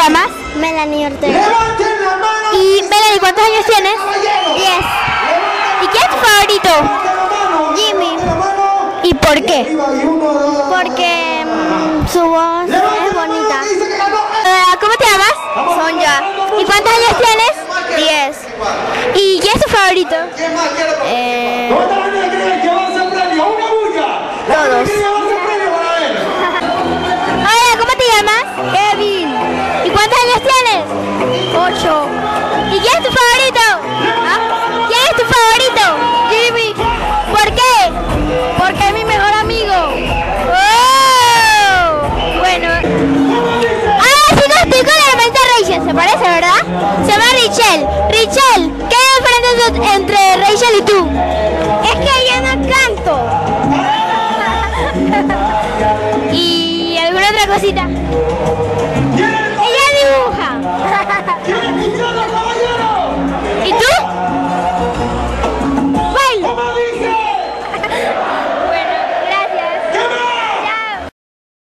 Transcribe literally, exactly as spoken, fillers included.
llamas? Melanie Ortega. Y Melanie, ¿cuántos años tienes? diez. ¿Y quién es tu favorito? Jimmy. ¿Y por qué? Porque mm, su voz es bonita. Uh, ¿Cómo te llamas? Sonja. ¿Y cuántos años tienes? diez. ¿Y quién es tu favorito? Eh, Todos. Hola, ¿cómo te llamas? Kevin. ¿Y cuántos años tienes? ocho. ¿Y quién es tu favorito? ¿Ah? ¿Quién es tu favorito? Jimmy. ¿Por qué? Porque es mi mejor amigo. ¡Oh! Bueno. Ah, chicos, estoy con la hermanita Rachel, ¿se parece, verdad? Se llama Richelle. Richelle, ¿qué hay diferencia entre Rachel y tú?